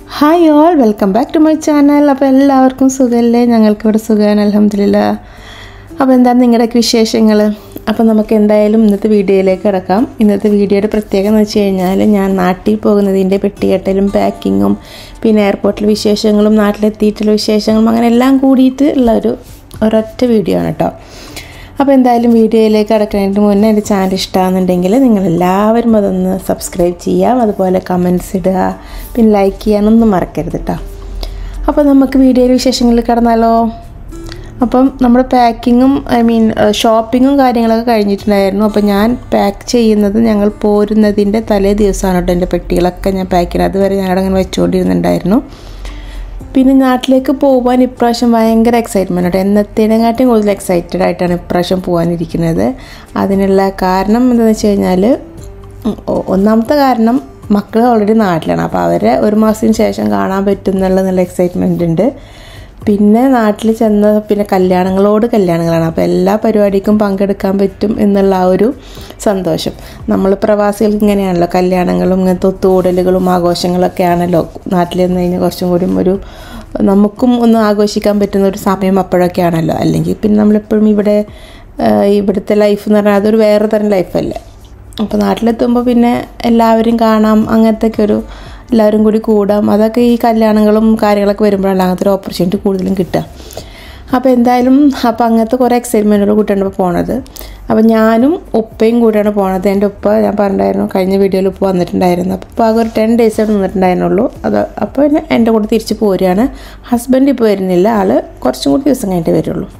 Hi all, welcome back to my channel. അപ്പോൾ എല്ലാവർക്കും സുഖമല്ലേ? ഞങ്ങൾക്ക് ഇവിടെ സുഖമാണ് അൽഹംദുലില്ലാ. അപ്പോൾ എന്താണ് നിങ്ങളുടെ വിശേഷങ്ങൾ? അപ്പോൾ നമുക്ക് എന്തായാലും ഇന്നത്തെ വീഡിയോയിലേക്ക് കിടക്കാം. ഇന്നത്തെ വീഡിയോയുടെ പ്രത്യേകത എന്ന് വെച്ച് കഴിഞ്ഞാൽ ഞാൻ നാട്ടിൽ പോകുന്നതിൻ്റെ പെട്ടികെട്ടലും പാക്കിങ്ങും പിന്നെ എയർപോർട്ടിലെ വിശേഷങ്ങളും നാട്ടിലെത്തിയിട്ടുള്ള വിശേഷങ്ങളും അങ്ങനെ എല്ലാം കൂടിയിട്ട് ഉള്ള ഒരൊറ്റ വീഡിയോ ആണ് കേട്ടോ. അപ്പോൾ എന്തായാലും വീഡിയോയിലേക്ക് കിടക്കുന്നതിന് മുന്നേ എൻ്റെ ചാനൽ ഇഷ്ടമാണെന്നുണ്ടെങ്കിൽ നിങ്ങളെല്ലാവരും അതൊന്ന് സബ്സ്ക്രൈബ് ചെയ്യാം, അതുപോലെ കമൻറ്റ്സ് ഇടുക, പിന്നെ ലൈക്ക് ചെയ്യാനൊന്നും മറക്കരുത് കേട്ടോ. അപ്പോൾ നമുക്ക് വീഡിയോയിലെ വിശേഷങ്ങളിൽ കിടന്നാലോ. അപ്പം നമ്മുടെ പാക്കിങ്ങും ഷോപ്പിങ്ങും കാര്യങ്ങളൊക്കെ കഴിഞ്ഞിട്ടുണ്ടായിരുന്നു. അപ്പോൾ ഞാൻ പാക്ക് ചെയ്യുന്നത് ഞങ്ങൾ പോരുന്നതിൻ്റെ തലേ ദിവസമാണ് കേട്ടോ. എൻ്റെ പെട്ടികളൊക്കെ ഞാൻ പാക്ക് ചെയ്യുന്നത്. അതുവരെ ഞങ്ങളുടെ അങ്ങനെ വെച്ചുകൊണ്ടിരുന്നുണ്ടായിരുന്നു. പിന്നെ നാട്ടിലേക്ക് പോകാൻ ഇപ്രാവശ്യം ഭയങ്കര എക്സൈറ്റ്മെൻറ്റ് കേട്ടോ. എന്നത്തേനെക്കാട്ടും കൂടുതൽ എക്സൈറ്റഡ് ആയിട്ടാണ് ഇപ്രാവശ്യം പോകാനിരിക്കുന്നത്. അതിനുള്ള കാരണം എന്താണെന്ന് വെച്ച് കഴിഞ്ഞാൽ, ഒന്നാമത്തെ കാരണം മക്കൾ ഓൾറെഡി നാട്ടിലാണ്. അപ്പോൾ അവരെ ഒരു മാസത്തിന് ശേഷം കാണാൻ പറ്റും എന്നുള്ള നല്ല എക്സൈറ്റ്മെൻ്റ് ഉണ്ട്. പിന്നെ നാട്ടിൽ ചെന്ന പിന്നെ കല്യാണങ്ങളാണ്. അപ്പോൾ എല്ലാ പരിപാടിക്കും പങ്കെടുക്കാൻ പറ്റും എന്നുള്ള ആ ഒരു സന്തോഷം. നമ്മൾ പ്രവാസികൾക്ക് ഇങ്ങനെയാണല്ലോ, കല്യാണങ്ങളും ഇങ്ങനത്തെ ഒത്തുകൂടലുകളും ആഘോഷങ്ങളൊക്കെ ആണല്ലോ. നാട്ടിൽ നിന്ന് കഴിഞ്ഞാൽ കുറച്ചും കൂടി നമുക്കും ഒന്ന് ആഘോഷിക്കാൻ പറ്റുന്ന ഒരു സമയം അപ്പോഴൊക്കെ ആണല്ലോ. അല്ലെങ്കിൽ പിന്നെ നമ്മളെപ്പോഴും ഇവിടുത്തെ ലൈഫ് എന്ന് പറഞ്ഞാൽ അതൊരു വേറെ തരം ലൈഫല്ലേ. അപ്പോൾ നാട്ടിലെത്തുമ്പോൾ പിന്നെ എല്ലാവരും കാണാം, അങ്ങനത്തെ എല്ലാവരും കൂടി കൂടാം. അതൊക്കെ ഈ കല്യാണങ്ങളും കാര്യങ്ങളൊക്കെ വരുമ്പോഴാണ് അങ്ങനത്തെ ഒരു ഓപ്പർച്യൂണിറ്റി കൂടുതലും കിട്ടുക. അപ്പോൾ എന്തായാലും അങ്ങനത്തെ കുറേ എക്സൈറ്റ്മെൻറ്റുകൾ കൂട്ടിയാണ് ഇപ്പോൾ പോണത്. അപ്പോൾ ഞാനും ഉപ്പയും കൂടിയാണ് പോണത്. എൻ്റെ ഉപ്പ ഞാൻ പറഞ്ഞിട്ടുണ്ടായിരുന്നു, കഴിഞ്ഞ വീഡിയോയിൽ ഉപ്പ വന്നിട്ടുണ്ടായിരുന്നു. അപ്പോൾ ആകെ ഒരു 10 days നിന്നിട്ടുണ്ടായിരുന്നുള്ളൂ. അപ്പോൾ പിന്നെ എൻ്റെ കൂടെ തിരിച്ച് പോരുകയാണ്. ഹസ്ബൻഡ് ഇപ്പോൾ വരുന്നില്ല, ആൾ കുറച്ചും കൂടി ദിവസം കഴിഞ്ഞിട്ട് വരുള്ളൂ.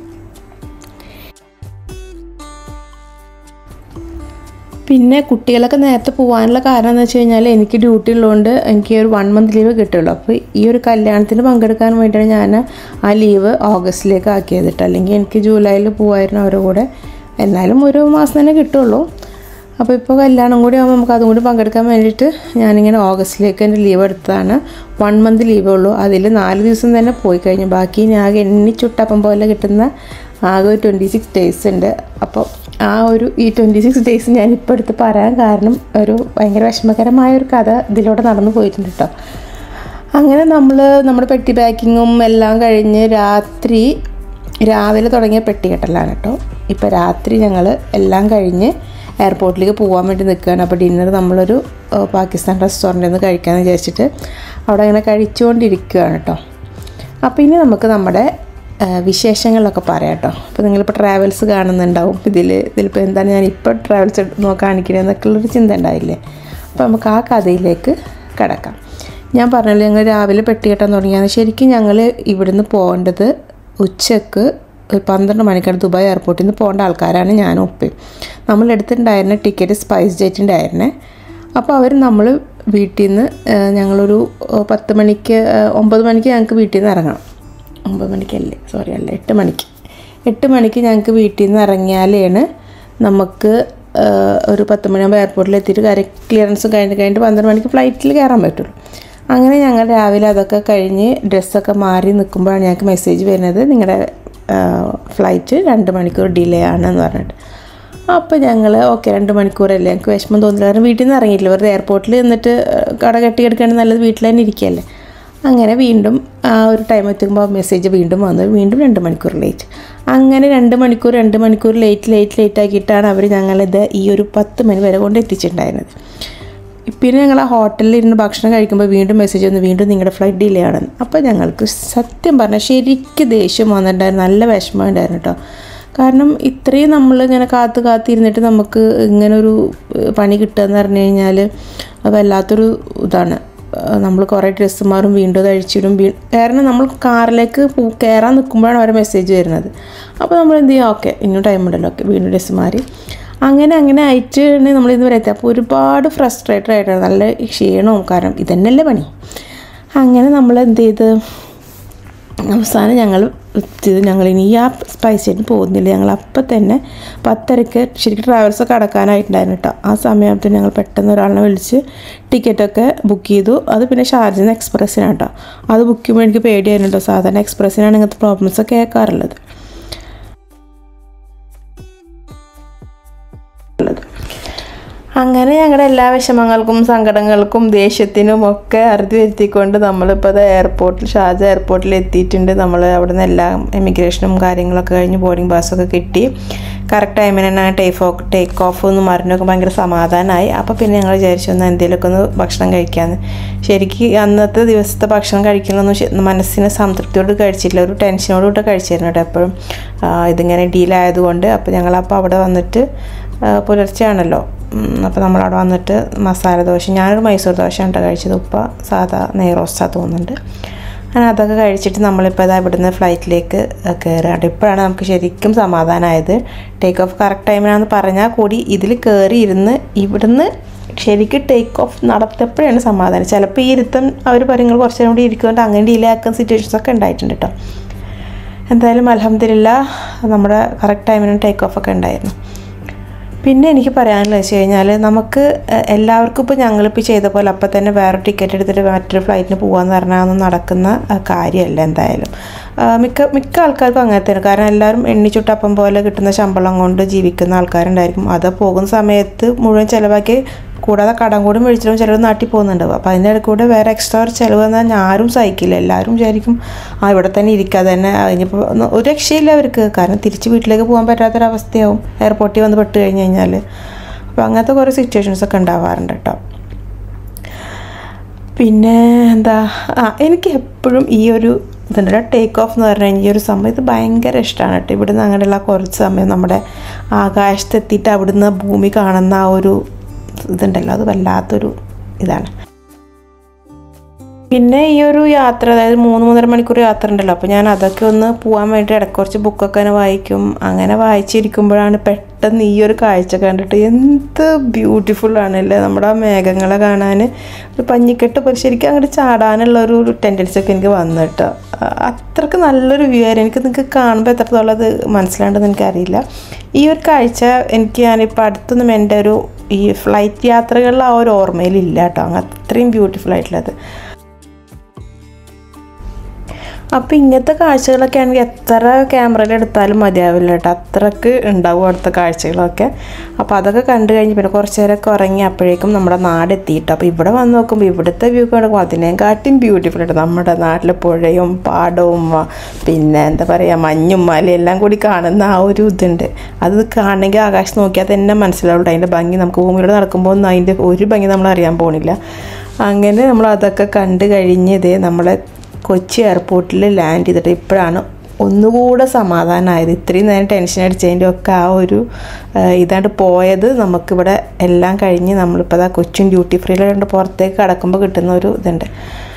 പിന്നെ കുട്ടികളൊക്കെ നേരത്തെ പോകാനുള്ള കാരണം എന്ന് വെച്ച് കഴിഞ്ഞാൽ, എനിക്ക് ഡ്യൂട്ടി ഉള്ളതുകൊണ്ട് എനിക്ക് ഒരു 1 month ലീവ് കിട്ടുള്ളൂ. അപ്പോൾ ഈ ഒരു കല്യാണത്തിന് പങ്കെടുക്കാൻ വേണ്ടിയാണ് ഞാൻ ആ ലീവ് ഓഗസ്റ്റിലേക്ക് ആക്കിയത് കേട്ടോ. അല്ലെങ്കിൽ എനിക്ക് ജൂലൈയിൽ പോകുമായിരുന്നു അവരുടെ കൂടെ. എന്നാലും ഒരു മാസം തന്നെ കിട്ടുള്ളൂ. അപ്പോൾ ഇപ്പോൾ കല്യാണം കൂടി ആകുമ്പോൾ നമുക്ക് അതും കൂടി പങ്കെടുക്കാൻ വേണ്ടിയിട്ട് ഞാനിങ്ങനെ ഓഗസ്റ്റിലേക്ക് എൻ്റെ ലീവ് എടുത്തതാണ്. 1 month ലീവേ ഉള്ളൂ. അതിൽ 4 ദിവസം തന്നെ പോയി കഴിഞ്ഞു. ബാക്കി ഞാൻ ആകെ എണ്ണിച്ചുട്ടപ്പം പോലെ കിട്ടുന്ന ആകെ 26 days ഉണ്ട്. അപ്പോൾ ഈ 26 days ഞാനിപ്പോൾ എടുത്ത് പറയാൻ കാരണം ഒരു ഭയങ്കര വിഷമകരമായൊരു കഥ ഇതിലൂടെ നടന്നു പോയിട്ടുണ്ട് കേട്ടോ. അങ്ങനെ നമ്മുടെ പെട്ടി പാക്കിങ്ങും എല്ലാം കഴിഞ്ഞ് രാവിലെ തുടങ്ങിയ പെട്ടി കെട്ടലാണ് കേട്ടോ. ഇപ്പോൾ രാത്രി ഞങ്ങൾ എല്ലാം കഴിഞ്ഞ് എയർപോർട്ടിലേക്ക് പോകാൻ വേണ്ടി നിൽക്കുകയാണ്. അപ്പോൾ ഡിന്നർ നമ്മളൊരു പാകിസ്ഥാൻ റെസ്റ്റോറൻറ്റിൽ നിന്ന് കഴിക്കാമെന്ന് വിചാരിച്ചിട്ട് അവിടെ അങ്ങനെ കഴിച്ചുകൊണ്ടിരിക്കുകയാണ് കേട്ടോ. അപ്പോൾ ഇനി നമുക്ക് നമ്മുടെ വിശേഷങ്ങളൊക്കെ പറയാം കേട്ടോ. അപ്പോൾ നിങ്ങളിപ്പോൾ ട്രാവൽസ് കാണുന്നുണ്ടാവും. ഇതിലിപ്പോൾ എന്താണ് ഞാനിപ്പോൾ ട്രാവൽസ് കാണിക്കണേ എന്നൊക്കെയുള്ളൊരു ചിന്ത ഉണ്ടായില്ലേ. അപ്പോൾ നമുക്ക് ആ കഥയിലേക്ക് കിടക്കാം. ഞാൻ പറഞ്ഞല്ലോ, ഞങ്ങൾ രാവിലെ പെട്ടി കെട്ടാൻ തുടങ്ങിയാണ്. ശരിക്കും ഞങ്ങൾ ഇവിടുന്ന് പോകേണ്ടത് ഉച്ചക്ക് ഒരു 12 മണിക്കാണ്. ദുബായ് എയർപോർട്ടിൽ നിന്ന് പോകേണ്ട ആൾക്കാരാണ് ഞാനും ഉപ്പയും. നമ്മൾ എടുത്തിട്ടുണ്ടായിരുന്ന ടിക്കറ്റ് സ്പൈസ് ജെറ്റിൻ്റെ ആയിരുന്നേ. അപ്പോൾ നമ്മൾ വീട്ടിൽ നിന്ന് ഞങ്ങളൊരു 9 മണിക്ക് ഞങ്ങൾക്ക് വീട്ടിൽ നിന്ന് ഇറങ്ങണം. 9 മണിക്കല്ലേ, സോറി അല്ല 8 മണിക്ക് ഞങ്ങൾക്ക് വീട്ടിൽ നിന്ന് ഇറങ്ങിയാലാണ് നമുക്ക് ഒരു 10 മണിയാകുമ്പോൾ എയർപോർട്ടിൽ എത്തിയിട്ട് ക്ലിയറൻസും കഴിഞ്ഞിട്ട് 12 മണിക്ക് ഫ്ലൈറ്റിൽ കയറാൻ പറ്റുള്ളൂ. അങ്ങനെ ഞങ്ങൾ രാവിലെ അതൊക്കെ കഴിഞ്ഞ് ഡ്രസ്സൊക്കെ മാറി നിൽക്കുമ്പോഴാണ് ഞങ്ങൾക്ക് മെസ്സേജ് വരുന്നത്, നിങ്ങളുടെ ഫ്ലൈറ്റ് 2 മണിക്കൂർ ഡിലേ ആണെന്ന് പറഞ്ഞിട്ട്. അപ്പോൾ ഞങ്ങൾ ഓക്കെ 2 മണിക്കൂറല്ലേ, ഞങ്ങൾക്ക് വിഷമം തോന്നില്ല. കാരണം വീട്ടിൽ നിന്ന് ഇറങ്ങിയിട്ടില്ല, വെറുതെ എയർപോർട്ടിൽ നിന്നിട്ട് കട കെട്ടിയെടുക്കുകയാണെങ്കിൽ നല്ലത് വീട്ടിൽ തന്നെ ഇരിക്കുകയല്ലേ. അങ്ങനെ വീണ്ടും ആ ഒരു ടൈം എത്തുമ്പോൾ മെസ്സേജ് വീണ്ടും വന്നു, വീണ്ടും 2 മണിക്കൂർ ലേറ്റ്. അങ്ങനെ 2 മണിക്കൂർ ലേറ്റ് ആക്കിയിട്ടാണ് അവർ ഞങ്ങളിത് ഈ ഒരു 10 മണി വരെ കൊണ്ട് എത്തിച്ചിട്ടുണ്ടായിരുന്നത്. പിന്നെ ഞങ്ങൾ ആ ഹോട്ടലിൽ ഇരുന്ന് ഭക്ഷണം കഴിക്കുമ്പോൾ വീണ്ടും മെസ്സേജ് വന്നു, വീണ്ടും നിങ്ങളുടെ ഫ്ലൈറ്റ് ഡിലേ ആണെന്ന്. അപ്പോൾ ഞങ്ങൾക്ക് സത്യം പറഞ്ഞാൽ ശരിക്കും ദേഷ്യം വന്നിട്ടുണ്ടായിരുന്നു, നല്ല വിഷമം ഉണ്ടായിരുന്നു കേട്ടോ. കാരണം ഇത്രയും നമ്മളിങ്ങനെ കാത്തിരുന്നിട്ട് നമുക്ക് ഇങ്ങനൊരു പണി കിട്ടുകയെന്ന് പറഞ്ഞു കഴിഞ്ഞാൽ അത് വല്ലാത്തൊരു ഇതാണ്. നമ്മൾ കുറേ ഡ്രസ്സ് മാറും, വീണ്ടും അത് അഴിച്ചിടും. കാരണം നമ്മൾ കാറിലേക്ക് കയറാൻ നിൽക്കുമ്പോഴാണ് അവരെ മെസ്സേജ് വരുന്നത്. അപ്പോൾ നമ്മൾ എന്ത് ചെയ്യും, ഓക്കെ ഇന്നും ടൈം ഉണ്ടല്ലോ, ഓക്കെ വീണ്ടും ഡ്രസ്സ് മാറി അങ്ങനെ ആയിട്ടാണ് നമ്മളിന്ന് വരെ എത്തിയത്. അപ്പോൾ ഒരുപാട് ഫ്രസ്ട്രേറ്റഡ് ആയിട്ടാണ്, നല്ല ക്ഷീണവും. കാരണം ഇതന്നെയല്ലേ പണി. അങ്ങനെ നമ്മൾ എന്ത് ചെയ്ത് അവസാനം ഞങ്ങൾ ഇനി ആ സ്പൈസ് ജെറ്റിന് പോകുന്നില്ല. ഞങ്ങൾ അപ്പം തന്നെ 10:30 ശരിക്കും ട്രാവൽസൊക്കെ അടക്കാനായിട്ടുണ്ടായിരുന്നു കേട്ടോ. ആ സമയത്ത് ഞങ്ങൾ പെട്ടെന്ന് ഒരാളിനെ വിളിച്ച് ടിക്കറ്റൊക്കെ ബുക്ക് ചെയ്തു. അത് പിന്നെ ഷാർജയിൽ നിന്ന് എക്സ്പ്രസ്സിനാണ് കേട്ടോ. അത് ബുക്ക് ചെയ്യുമ്പോൾ എനിക്ക് പേടിയായിരുന്നു കേട്ടോ. സാധാരണ എക്സ്പ്രസ്സിനാണ് ഇങ്ങനത്തെ പ്രോബ്ലംസൊക്കെ കേൾക്കാറുള്ളത്. അങ്ങനെ ഞങ്ങളുടെ എല്ലാ വിഷമങ്ങൾക്കും സങ്കടങ്ങൾക്കും ദേഷ്യത്തിനും ഒക്കെ അറുതി വരുത്തിക്കൊണ്ട് നമ്മളിപ്പോൾ അത് എയർപോർട്ടിൽ ഷാർജ എയർപോർട്ടിൽ എത്തിയിട്ടുണ്ട്. നമ്മൾ അവിടെ നിന്ന് എല്ലാം എമിഗ്രേഷനും കാര്യങ്ങളൊക്കെ കഴിഞ്ഞ് ബോർഡിംഗ് പാസ്സൊക്കെ കിട്ടി. കറക്റ്റ് ടൈമിന് തന്നെ ടേക്ക് ഓഫ് എന്ന് പറഞ്ഞൊക്കെ ഭയങ്കര സമാധാനമായി. അപ്പോൾ പിന്നെ ഞങ്ങൾ വിചാരിച്ചു എന്നാൽ എന്തെങ്കിലുമൊക്കെ ഒന്ന് ഭക്ഷണം കഴിക്കാമെന്ന്. ശരിക്കും അന്നത്തെ ദിവസത്തെ ഭക്ഷണം കഴിക്കണമെന്ന് മനസ്സിന് സംതൃപ്തിയോട് കഴിച്ചില്ല, ഒരു ടെൻഷനോടുകൂടെ കഴിച്ചിരുന്നു കേട്ടോ എപ്പോഴും ഇതിങ്ങനെ ഡീലായതുകൊണ്ട്. അപ്പോൾ ഞങ്ങളപ്പോൾ അവിടെ വന്നിട്ട് പുലർച്ചെയാണല്ലോ, അപ്പോൾ നമ്മളവിടെ വന്നിട്ട് മസാല ദോശ, ഞാനൊരു മൈസൂർ ദോശ ഉണ്ട് കഴിച്ചത്, ഉപ്പ സാധാ നെയ്റോസ്റ്റാ തോന്നുന്നുണ്ട്. അങ്ങനെ അതൊക്കെ കഴിച്ചിട്ട് നമ്മളിപ്പോൾ ഇതാ ഇവിടുന്ന് ഫ്ലൈറ്റിലേക്ക് കയറുകയാണ്. ഇപ്പോഴാണ് നമുക്ക് ശരിക്കും സമാധാനമായത്. ടേക്ക് ഓഫ് കറക്റ്റ് ടൈമിനാണെന്ന് പറഞ്ഞാൽ കൂടി ഇതിൽ കയറി ഇരുന്ന് ഇവിടുന്ന് ശരിക്കും ടേക്ക് ഓഫ് നടത്തപ്പോഴാണ് സമാധാനം. ചിലപ്പോൾ ഈ ഇരുത്തം അവർ പറയുന്നത് കുറച്ച് നേരം കൂടി ഇരിക്കുന്നുണ്ട്, അങ്ങനെ ഡിലേ ആക്കുന്ന സിറ്റുവേഷൻസൊക്കെ ഉണ്ടായിട്ടുണ്ട് കേട്ടോ. എന്തായാലും അൽഹംദുലില്ലാഹ് നമ്മുടെ കറക്റ്റ് ടൈമിന് ടേക്ക് ഓഫ് ഒക്കെ ഉണ്ടായിരുന്നു. പിന്നെ എനിക്ക് പറയാനുള്ളത് വെച്ച് കഴിഞ്ഞാൽ നമുക്ക് എല്ലാവർക്കും ഇപ്പോൾ ഞങ്ങളിപ്പോൾ ചെയ്ത പോലെ അപ്പം തന്നെ വേറെ ടിക്കറ്റ് എടുത്തിട്ട് മറ്റൊരു ഫ്ലൈറ്റിന് പോകാമെന്ന് പറഞ്ഞാൽ ഒന്നും നടക്കുന്ന കാര്യമല്ല എന്തായാലും. മിക്ക ആൾക്കാർക്കും അങ്ങനെ തന്നെ. കാരണം എല്ലാവരും എണ്ണിച്ചുട്ടപ്പം പോലെ കിട്ടുന്ന ശമ്പളം കൊണ്ട് ജീവിക്കുന്ന ആൾക്കാരുണ്ടായിരിക്കും. അത് പോകുന്ന സമയത്ത് മുഴുവൻ ചിലവാക്കി കൂടാതെ കടം കൂടി മേടിച്ചിട്ടും ചിലർ നാട്ടിൽ പോകുന്നുണ്ടാവും. അപ്പോൾ അതിൻ്റെ ഇടയ്ക്ക് കൂടെ വേറെ എക്സ്ട്രാ ഒരു ചിലവ് വന്നാൽ ആരും സഹിക്കില്ല. എല്ലാവരും വിചാരിക്കും ഇവിടെ തന്നെ ഇരിക്കാതെ തന്നെ കഴിഞ്ഞപ്പോൾ ഒരു രക്ഷയില്ല അവർക്ക്. കാരണം തിരിച്ച് വീട്ടിലേക്ക് പോകാൻ പറ്റാത്തൊരവസ്ഥയാവും എയർപോർട്ടിൽ വന്ന് പെട്ട് കഴിഞ്ഞാൽ. അപ്പോൾ അങ്ങനത്തെ കുറേ സിറ്റുവേഷൻസൊക്കെ ഉണ്ടാവാറുണ്ട് കേട്ടോ. പിന്നെ എന്താ എനിക്ക് എപ്പോഴും ഈ ഒരു ഇതുണ്ടല്ലോ ടേക്ക് ഓഫ് എന്ന് പറഞ്ഞു കഴിഞ്ഞാൽ ഈ ഒരു സമയം ഇത് ഭയങ്കര ഇഷ്ടമാണ് കേട്ടോ. ഇവിടുന്ന് അങ്ങനെയുള്ള കുറച്ച് സമയം നമ്മുടെ ആകാശത്തെത്തിയിട്ട് അവിടുന്ന് ഭൂമി കാണുന്ന ആ ഒരു ഇതുണ്ടല്ലോ, അത് വല്ലാത്തൊരു ഇതാണ്. പിന്നെ ഈ ഒരു യാത്ര, അതായത് 3-3.5 മണിക്കൂർ യാത്ര ഉണ്ടല്ലോ, അപ്പോൾ ഞാൻ അതൊക്കെ ഒന്ന് പോകാൻ വേണ്ടി ഇടയ്ക്ക് കുറച്ച് ബുക്കൊക്കെ തന്നെ വായിക്കും. അങ്ങനെ വായിച്ചിരിക്കുമ്പോഴാണ് പെട്ടെന്ന് ഈ ഒരു കാഴ്ച കണ്ടിട്ട് എന്ത് ബ്യൂട്ടിഫുള്ളാണല്ലേ നമ്മുടെ ആ മേഘങ്ങളെ കാണാൻ. ഒരു പഞ്ഞിക്കെട്ട് പോലെ ശരിക്കും അങ്ങോട്ട് ചാടാനുള്ളൊരു ടെൻഡൻസി ഒക്കെ എനിക്ക് വന്നു കേട്ടോ. അത്രയ്ക്ക് നല്ലൊരു വ്യൂ ആയിരുന്നു. എനിക്ക് നിങ്ങൾക്ക് കാണുമ്പോൾ എത്രത്തോളം അത് മനസ്സിലാണ്ടെന്ന് എനിക്കറിയില്ല. ഈ ഒരു കാഴ്ച ഞാനിപ്പോൾ അടുത്തൊന്നും എൻ്റെ ഒരു ഈ ഫ്ലൈറ്റ് യാത്രകളിൽ ആ ഒരു ഓർമ്മയിലില്ല കേട്ടോ. അത്രയും ബ്യൂട്ടിഫുൾ ആയിട്ടുള്ളത്. അപ്പോൾ ഇങ്ങനത്തെ കാഴ്ചകളൊക്കെ ആണെങ്കിൽ എത്ര ക്യാമറയിൽ എടുത്താലും മതിയാവില്ല കേട്ടോ, അത്രയ്ക്ക് ഉണ്ടാവും അടുത്ത കാഴ്ചകളൊക്കെ. അപ്പോൾ അതൊക്കെ കണ്ടു കഴിഞ്ഞ് പിന്നെ കുറച്ച് നേരമൊക്കെ ഉറങ്ങി അപ്പോഴേക്കും നമ്മുടെ നാടെത്തിയിട്ട്. അപ്പോൾ ഇവിടെ വന്ന് നോക്കുമ്പോൾ ഇവിടുത്തെ വ്യൂ കാണുമ്പോൾ അതിനേക്കാട്ടും ബ്യൂട്ടിഫുൾ ആയിട്ട് നമ്മുടെ നാട്ടിലെ പുഴയും പാടവും പിന്നെ എന്താ പറയുക മഞ്ഞും മലയും എല്ലാം കൂടി കാണുന്ന ആ ഒരു ഇതുണ്ട്. അത് കാണണമെങ്കിൽ ആകാശം നോക്കിയാൽ തന്നെ മനസ്സിലാവുള്ളൂ അതിൻ്റെ ഭംഗി. നമുക്ക് ഭൂമിയിലൂടെ നടക്കുമ്പോൾ ഒന്നും അതിൻ്റെ ഒരു ഭംഗി നമ്മൾ അറിയാൻ പോണില്ല. അങ്ങനെ നമ്മൾ അതൊക്കെ കണ്ടു കഴിഞ്ഞ് ഇതേ നമ്മളെ കൊച്ചി എയർപോർട്ടിൽ ലാൻഡ് ചെയ്തിട്ട് ഇപ്പോഴാണ് ഒന്നുകൂടെ സമാധാനമായത്. ഇത്രയും നേരം ടെൻഷൻ അടിച്ചതിൻ്റെ ഒക്കെ ആ ഒരു ഇതാണ്ട് പോയത്. നമുക്കിവിടെ എല്ലാം കഴിഞ്ഞ് നമ്മളിപ്പോൾ അതാ കൊച്ചിൻ ഡ്യൂട്ടി ഫ്രീയിലുണ്ട് പുറത്തേക്ക് കടക്കുമ്പോൾ കിട്ടുന്ന ഒരു ഇതുണ്ട്.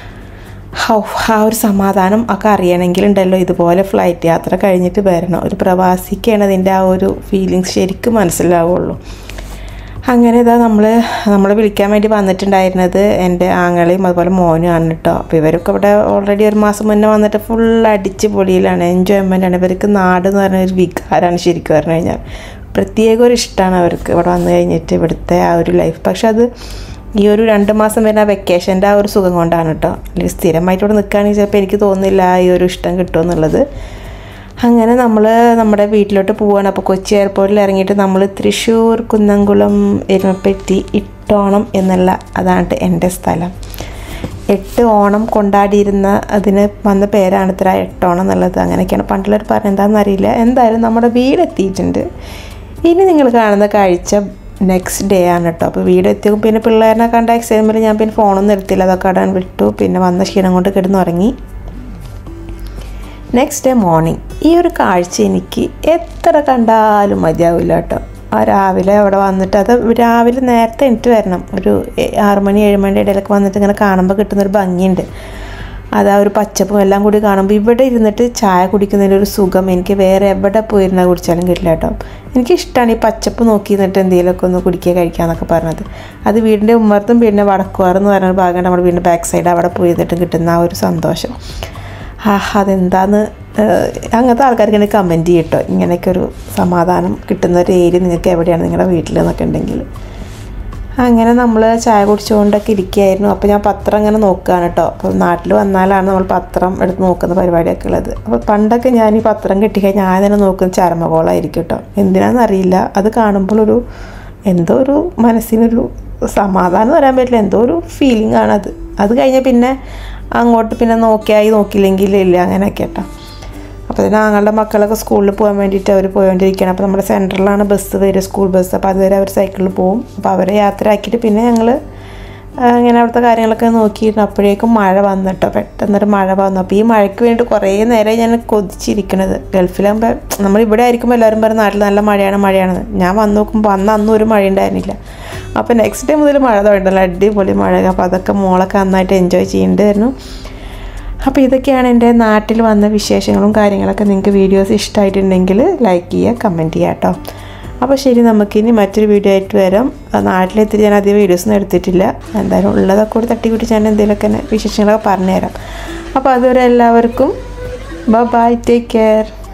ആ ഒരു സമാധാനം ഒക്കെ അറിയണമെങ്കിലുണ്ടല്ലോ ഇതുപോലെ ഫ്ലൈറ്റ് യാത്ര കഴിഞ്ഞിട്ട് വരണം. ഒരു പ്രവാസിക്കാണ് അതിൻ്റെ ആ ഒരു ഫീലിങ്സ് ശരിക്കും മനസ്സിലാവുള്ളൂ. അങ്ങനെ ഇതാ നമ്മളെ വിളിക്കാൻ വേണ്ടി വന്നിട്ടുണ്ടായിരുന്നത് എൻ്റെ ആങ്ങളെയും അതുപോലെ മോനുമാണ് കേട്ടോ. അപ്പോൾ ഇവരൊക്കെ ഇവിടെ ഓൾറെഡി ഒരു മാസം മുന്നേ വന്നിട്ട് ഫുൾ അടിച്ച് പൊളിയിലാണ്, എൻജോയ്മെൻറ്റാണ്. ഇവർക്ക് നാട് എന്ന് പറഞ്ഞൊരു വികാരമാണ് ശരിക്കും പറഞ്ഞു കഴിഞ്ഞാൽ. പ്രത്യേക ഒരു ഇഷ്ടമാണ് അവർക്ക് ഇവിടെ വന്നു കഴിഞ്ഞിട്ട് ഇവിടുത്തെ ആ ഒരു ലൈഫ്. പക്ഷെ അത് ഈ ഒരു 2 മാസം വരുന്ന വെക്കേഷൻ്റെ ആ ഒരു സുഖം കൊണ്ടാണ് കേട്ടോ. അല്ലെങ്കിൽ സ്ഥിരമായിട്ട് ഇവിടെ നിൽക്കുകയാണെങ്കിൽ ചിലപ്പോൾ എനിക്ക് തോന്നുന്നില്ല ഈ ഒരു ഇഷ്ടം കിട്ടുമെന്നുള്ളത്. അങ്ങനെ നമ്മൾ നമ്മുടെ വീട്ടിലോട്ട് പോവുകയാണ്. അപ്പോൾ കൊച്ചി എയർപോർട്ടിൽ ഇറങ്ങിയിട്ട് നമ്മൾ തൃശ്ശൂർ കുന്നംകുളം എരുമപ്പെട്ടി ഇട്ടോണം എന്നുള്ള അതാണ് എൻ്റെ സ്ഥലം. 8 ഓണം കൊണ്ടാടിയിരുന്ന അതിന് വന്ന പേരാണ് ഇത്ര എട്ടോണം എന്നുള്ളത്. അങ്ങനെയൊക്കെയാണ് പണ്ടുള്ളവർ പറഞ്ഞത്, എന്താണെന്ന് അറിയില്ല. എന്തായാലും നമ്മുടെ വീടെത്തിയിട്ടുണ്ട്. ഇനി നിങ്ങൾ കാണുന്ന കാഴ്ച നെക്സ്റ്റ് ഡേ ആണ് കേട്ടോ. അപ്പോൾ വീടെത്തിയും പിന്നെ പിള്ളേരെ കണ്ട എക്സൈറ്റ്മെൻറ്റിൽ ഞാൻ പിന്നെ ഫോണൊന്നും എടുത്തില്ല, അതൊക്കെ അടാൻ വിട്ടു. പിന്നെ വന്ന ക്ഷീണം കൊണ്ട് കിടന്നുറങ്ങി. നെക്സ്റ്റ് ഡേ മോർണിംഗ് ഈ ഒരു കാഴ്ച എനിക്ക് എത്ര കണ്ടാലും മതിയാവില്ല കേട്ടോ. ആ രാവിലെ അവിടെ വന്നിട്ട് അത് രാവിലെ നേരത്തെ എണീറ്റ് വരണം. ഒരു 6 മണി 7 മണിയുടെ ഇടയിലൊക്കെ വന്നിട്ട് ഇങ്ങനെ കാണുമ്പോൾ കിട്ടുന്നൊരു ഭംഗിയുണ്ട്. അത് ആ ഒരു പച്ചപ്പും എല്ലാം കൂടി കാണുമ്പോൾ ഇവിടെ ഇരുന്നിട്ട് ചായ കുടിക്കുന്നതിൻ്റെ ഒരു സുഖം എനിക്ക് വേറെ എവിടെ പോയിരുന്നാൽ കുടിച്ചാലും കിട്ടില്ല കേട്ടോ. എനിക്കിഷ്ടമാണ് ഈ പച്ചപ്പ് നോക്കി നിന്നിട്ട് എന്തെങ്കിലുമൊക്കെ ഒന്ന് കുടിക്കുക കഴിക്കാമെന്നൊക്കെ പറഞ്ഞത്. അത് വീടിൻ്റെ ഉമ്മർത്തും പിന്നെ വടക്കുവാറെന്ന് പറഞ്ഞൊരു ഭാഗം നമ്മുടെ വീടിൻ്റെ ബാക്ക് സൈഡ് അവിടെ പോയി നിന്നിട്ട് കിട്ടുന്ന ആ ഒരു സന്തോഷം. അതെന്താന്ന് അങ്ങനത്തെ ആൾക്കാർക്ക് എനിക്ക് കമൻറ്റ് ചെയ്യട്ടോ. ഇങ്ങനെയൊക്കെ ഒരു സമാധാനം കിട്ടുന്ന ഒരു ഏരിയ നിങ്ങൾക്ക് എവിടെയാണ് നിങ്ങളുടെ വീട്ടിൽ എന്നൊക്കെ ഉണ്ടെങ്കിൽ. അങ്ങനെ നമ്മൾ ചായ കുടിച്ചുകൊണ്ടൊക്കെ ഇരിക്കുകയായിരുന്നു. അപ്പോൾ ഞാൻ പത്രം ഇങ്ങനെ നോക്കുകയാണ് കേട്ടോ. അപ്പോൾ നാട്ടിൽ വന്നാലാണ് നമ്മൾ പത്രം എടുത്ത് നോക്കുന്ന പരിപാടിയൊക്കെ ഉള്ളത്. അപ്പോൾ പണ്ടൊക്കെ ഞാൻ ഈ പത്രം കിട്ടിക്കഴിഞ്ഞാൽ ഞാൻ തന്നെ നോക്കുന്ന ചരമകോളായിരിക്കും കേട്ടോ. എന്തിനാണെന്നറിയില്ല, അത് കാണുമ്പോഴൊരു എന്തോ ഒരു മനസ്സിനൊരു സമാധാനം വരാൻ പറ്റില്ല, എന്തോ ഒരു ഫീലിംഗ് ആണത്. അത് കഴിഞ്ഞാൽ പിന്നെ അങ്ങോട്ട് പിന്നെ നോക്കിയില്ലെങ്കിൽ ഇല്ല, അങ്ങനെയൊക്കെ കേട്ടോ. അപ്പോൾ തന്നെ ഞങ്ങളുടെ മക്കളൊക്കെ സ്കൂളിൽ പോകാൻ വേണ്ടിയിട്ട് അവർ പോയിക്കൊണ്ടിരിക്കുകയാണ്. അപ്പോൾ നമ്മുടെ സെൻറ്ററിലാണ് ബസ് വരിക, സ്കൂൾ ബസ്. അപ്പോൾ അതുവരെ അവർ സൈക്കിളിൽ പോകും. അപ്പോൾ അവരെ യാത്ര ആക്കിയിട്ട് പിന്നെ ഞങ്ങൾ ഇങ്ങനെ അവിടുത്തെ കാര്യങ്ങളൊക്കെ നോക്കിയിരുന്നു. അപ്പോഴേക്കും മഴ വന്നിട്ടോ, പെട്ടെന്നൊരു മഴ വന്നു. അപ്പോൾ ഈ മഴയ്ക്ക് വേണ്ടിയിട്ട് കുറേ നേരം ഞാൻ കൊതിച്ചിരിക്കണത്. ഗൾഫിലാകുമ്പോൾ നമ്മളിവിടെ ആയിരിക്കുമ്പോൾ എല്ലാവരും പറയും നാട്ടിൽ നല്ല മഴയാണെന്ന്. ഞാൻ വന്ന് നോക്കുമ്പോൾ അന്നും ഒരു മഴ ഉണ്ടായിരുന്നില്ല. അപ്പോൾ നെക്സ്റ്റ് ഡേ മുതൽ മഴ തുടങ്ങിയിട്ടല്ല, അടിപൊളി മഴ. അപ്പോൾ അതൊക്കെ മോളൊക്കെ നന്നായിട്ട് എൻജോയ് ചെയ്യേണ്ടതായിരുന്നു. അപ്പോൾ ഇതൊക്കെയാണ് എൻ്റെ നാട്ടിൽ വന്ന വിശേഷങ്ങളും കാര്യങ്ങളൊക്കെ. നിങ്ങൾക്ക് വീഡിയോസ് ഇഷ്ടമായിട്ടുണ്ടെങ്കിൽ ലൈക്ക് ചെയ്യുക, കമൻറ്റ് ചെയ്യുക കേട്ടോ. അപ്പോൾ ശരി, നമുക്കിനി മറ്റൊരു വീഡിയോ ആയിട്ട് വരാം. നാട്ടിലെത്തിയിട്ട് ഞാൻ അധികം വീഡിയോസൊന്നും എടുത്തിട്ടില്ല. എന്തായാലും ഉള്ളതൊക്കെ കൂടി തട്ടിക്കൂട്ടി ഞാൻ എന്തെങ്കിലുമൊക്കെ വിശേഷങ്ങളൊക്കെ പറഞ്ഞുതരാം. അപ്പോൾ അതുവരെ എല്ലാവർക്കും ബൈ, ടേക്ക് കെയർ.